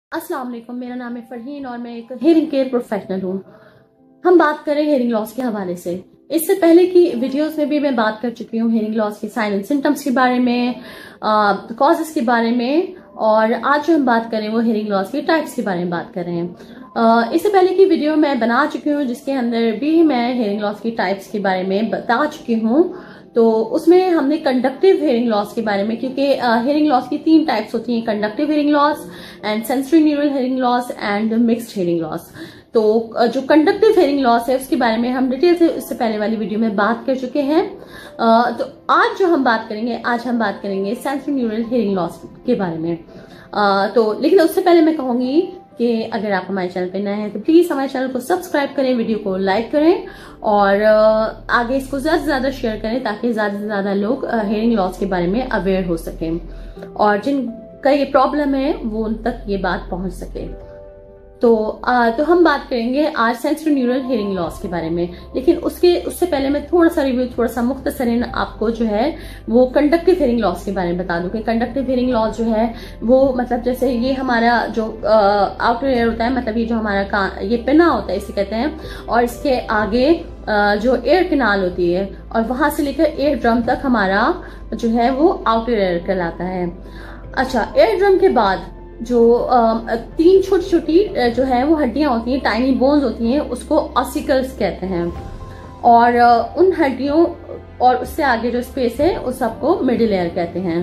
अस्सलाम वालेकुम, मेरा नाम है फरहीन और मैं एक हेयरिंग केयर प्रोफेशनल हूँ। हम बात करें हेयरिंग लॉस के हवाले से। इससे पहले की वीडियोस में भी मैं बात कर चुकी हूँ हेयरिंग लॉस के साइन एंड सिम्टम्स के बारे में, कॉजेस के बारे में, और आज जो हम बात करें वो हेयरिंग लॉस के टाइप्स के बारे में बात कर रहे हैं। इससे पहले की वीडियो मैं बना चुकी हूँ जिसके अंदर भी मैं हेयरिंग लॉस के टाइप्स के बारे में बता चुकी हूँ। तो उसमें हमने कंडक्टिव हेयरिंग लॉस के बारे में, क्योंकि हेयरिंग लॉस की 3 टाइप्स होती हैं, conductive hearing loss and sensory neural hearing loss and mixed hearing loss. तो जो कंडक्टिव हेयरिंग लॉस है उसके बारे में हम डिटेल से इससे पहले वाली वीडियो में बात कर चुके हैं। तो आज जो हम बात करेंगे, आज हम बात करेंगे सेंसरी न्यूरल हेयरिंग लॉस के बारे में। तो लेकिन उससे पहले मैं कहूंगी कि अगर आप हमारे चैनल पे नए हैं तो प्लीज हमारे चैनल को सब्सक्राइब करें, वीडियो को लाइक करें और आगे इसको ज्यादा से ज्यादा शेयर करें ताकि ज्यादा से ज्यादा लोग हेयरिंग लॉस के बारे में अवेयर हो सकें और जिनका ये प्रॉब्लम है वो उन तक ये बात पहुंच सके। तो हम बात करेंगे आज सेंसरी न्यूरल हेयरिंग लॉस के बारे में, लेकिन उससे पहले मैं थोड़ा सा रिव्यू, थोड़ा सा मुख्तसरन आपको जो है वो कंडक्टिव हेयरिंग लॉस के बारे में बता दूं कि कंडक्टिव हेयरिंग लॉस जो है वो मतलब जैसे ये हमारा जो आउटर एयर होता है, मतलब ये जो हमारा ये पिना होता है इसे कहते हैं, और इसके आगे जो एयर कैनाल होती है और वहां से लेकर एयर ड्रम तक हमारा जो है वो आउटर एयर कहलाता है। अच्छा, एयर ड्रम के बाद जो 3 छोटी छोटी जो है वो हड्डियां होती हैं, टाइनी बोन्स होती हैं, उसको ऑसिकल्स कहते हैं। और उन हड्डियों और उससे आगे जो स्पेस है उस सबको मिडिल एयर कहते हैं।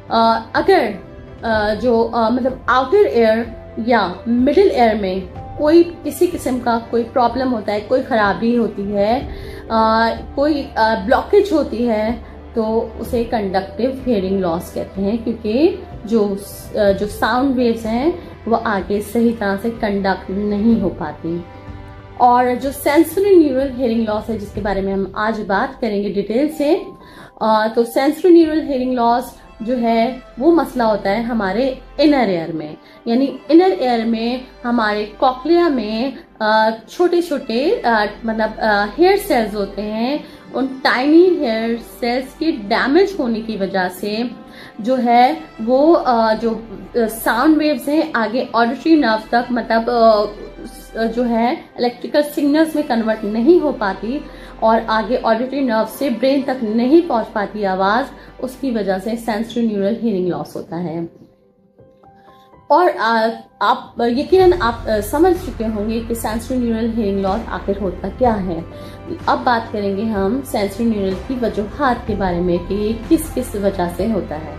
अगर जो मतलब आउटर एयर या मिडिल एयर में कोई किसी किस्म का कोई प्रॉब्लम होता है, कोई खराबी होती है, कोई ब्लॉकेज होती है, तो उसे कंडक्टिव हेयरिंग लॉस कहते हैं, क्योंकि जो साउंड वेव्स हैं वो आगे सही तरह से कंडक्ट नहीं हो पाती। और जो सेंसरी न्यूरल हेयरिंग लॉस है जिसके बारे में हम आज बात करेंगे डिटेल से, तो सेंसरी न्यूरल हेयरिंग लॉस जो है वो मसला होता है हमारे इनर एयर में, यानी इनर एयर में हमारे कॉक्लिया में छोटे छोटे मतलब हेयर सेल्स होते हैं। उन टाइनी हेयर सेल्स के डैमेज होने की वजह से जो है वो जो साउंड वेव्स हैं आगे ऑडिटरी नर्व तक, मतलब जो है इलेक्ट्रिकल सिग्नल्स में कन्वर्ट नहीं हो पाती और आगे ऑडिटरी नर्व से ब्रेन तक नहीं पहुंच पाती आवाज, उसकी वजह से सेंसरी न्यूरल हेयरिंग लॉस होता है। और आप यकीनन आप समझ चुके होंगे कि सेंसरी न्यूरल हेयरिंग लॉस आखिर होता क्या है। अब बात करेंगे हम सेंसरी न्यूरल की वजूहात के बारे में कि किस किस वजह से होता है।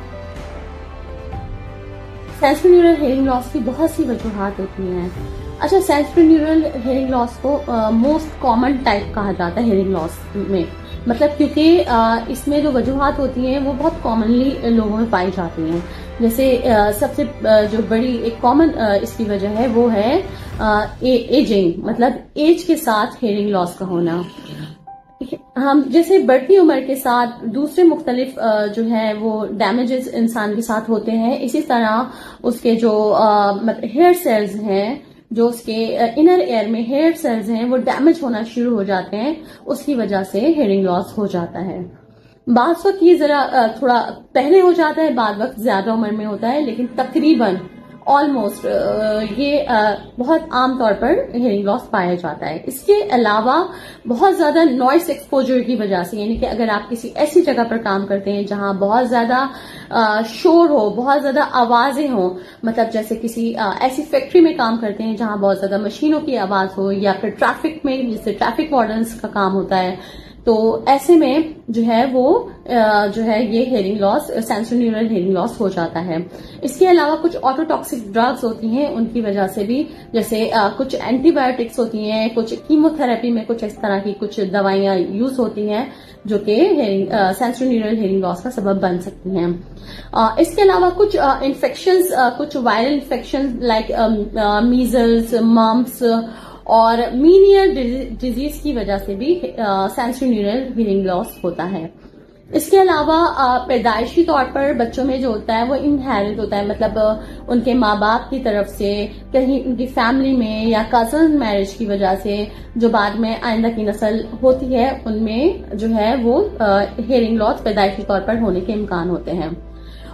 सेंसरी न्यूरल हेयरिंग लॉस की बहुत सी वजूहात होती हैं। अच्छा, सेंसरी न्यूरल हेयरिंग लॉस को मोस्ट कॉमन टाइप कहा जाता है हेयरिंग लॉस में, मतलब क्योंकि इसमें जो वजूहात होती हैं वो बहुत कॉमनली लोगों में पाई जाती हैं। जैसे सबसे जो बड़ी एक कॉमन इसकी वजह है वो है एजिंग, मतलब एज के साथ हेयरिंग लॉस का होना। हम जैसे बढ़ती उम्र के साथ दूसरे मुख्तलिफ जो है वो डैमेजेस इंसान के साथ होते हैं, इसी तरह उसके जो मतलब हेयर सेल्स हैं, जो उसके इनर एयर में हेयर सेल्स हैं वो डैमेज होना शुरू हो जाते हैं, उसकी वजह से हेयरिंग लॉस हो जाता है। बाद वक्त ये जरा थोड़ा पहले हो जाता है, बाद वक्त ज्यादा उम्र में होता है, लेकिन तकरीबन ऑलमोस्ट ये बहुत आम तौर पर हेयरिंग लॉस पाया जाता है। इसके अलावा बहुत ज्यादा नॉइस एक्सपोजर की वजह से, यानी कि अगर आप किसी ऐसी जगह पर काम करते हैं जहां बहुत ज्यादा शोर हो, बहुत ज्यादा आवाजें हो, मतलब जैसे किसी ऐसी फैक्ट्री में काम करते हैं जहां बहुत ज्यादा मशीनों की आवाज हो, या फिर ट्रैफिक में जिससे ट्रैफिक वार्डन्स का काम होता है, तो ऐसे में जो है वो जो है ये hearing loss, sensory neural hearing loss हो जाता है। इसके अलावा कुछ ऑटोटॉक्सिक ड्रग्स होती हैं, उनकी वजह से भी, जैसे कुछ एंटीबायोटिक्स होती हैं, कुछ कीमोथेरेपी में कुछ इस तरह की कुछ दवाइयां यूज होती हैं जो कि सेंसरी न्यूरल हेयरिंग लॉस का सबब बन सकती हैं। इसके अलावा कुछ इन्फेक्शंस, कुछ viral infection like measles, mumps और मीनियल डिजीज की वजह से भी सेंसरी न्यूरल हेयरिंग लॉस होता है। इसके अलावा पैदाइशी तौर पर बच्चों में जो होता है वो इनहेरिट होता है, मतलब उनके माँ बाप की तरफ से, कहीं उनकी फैमिली में, या कजन मैरिज की वजह से जो बाद में आइंदा की नस्ल होती है उनमें जो है वो हेयरिंग लॉस पैदाइशी तौर पर होने के इम्कान होते हैं।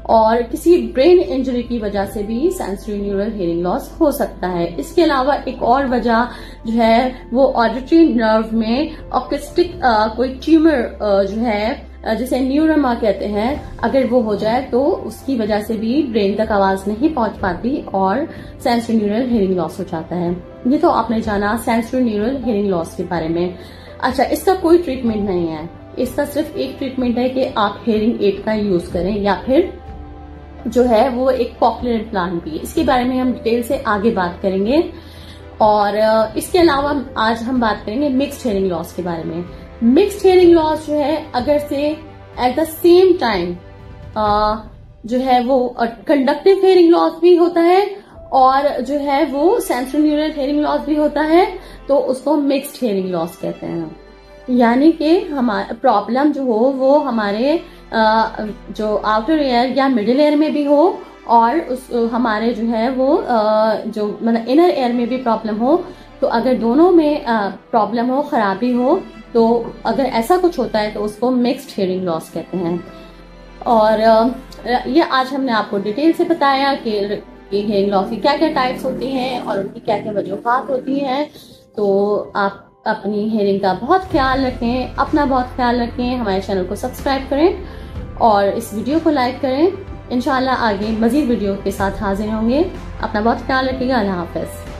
और किसी ब्रेन इंजरी की वजह से भी सेंसरी न्यूरल हियरिंग लॉस हो सकता है। इसके अलावा एक और वजह जो है वो ऑडिटरी नर्व में ऑक्टिस्टिक कोई ट्यूमर जो है जिसे न्यूरोमा कहते हैं, अगर वो हो जाए तो उसकी वजह से भी ब्रेन तक आवाज नहीं पहुंच पाती और सेंसरी न्यूरल हियरिंग लॉस हो जाता है। ये तो आपने जाना सेंसरी न्यूरल हियरिंग लॉस के बारे में। अच्छा, इसका कोई ट्रीटमेंट नहीं है, इसका सिर्फ एक ट्रीटमेंट है कि आप हियरिंग एड का यूज करें या फिर जो है वो एक पॉपुलर इम्प्लांट भी है। इसके बारे में हम डिटेल से आगे बात करेंगे। और इसके अलावा आज हम बात करेंगे मिक्स्ड हियरिंग लॉस के बारे में। मिक्स्ड हियरिंग लॉस जो है अगर से एट द सेम टाइम जो है वो कंडक्टिव हियरिंग लॉस भी होता है और जो है वो सेंसरी न्यूरल हियरिंग लॉस भी होता है, तो उसको मिक्स्ड हियरिंग लॉस कहते हैं। यानी कि हमारा प्रॉब्लम जो हो वो हमारे जो आउटर एयर या मिडिल एयर में भी हो और उस हमारे जो है वो जो मतलब इनर एयर में भी प्रॉब्लम हो। तो अगर दोनों में प्रॉब्लम हो, खराबी हो, तो अगर ऐसा कुछ होता है तो उसको मिक्स्ड हियरिंग लॉस कहते हैं। और ये आज हमने आपको डिटेल से बताया कि हियरिंग लॉस की क्या क्या टाइप्स होती हैं और उनकी क्या क्या वजूहात होती हैं। तो आप अपनी हियरिंग का बहुत ख्याल रखें, अपना बहुत ख्याल रखें, हमारे चैनल को सब्सक्राइब करें और इस वीडियो को लाइक करें। इंशाल्लाह आगे मजीद वीडियो के साथ हाजिर होंगे। अपना बहुत ख्याल रखिएगा। अल्लाह हाफ़िज़।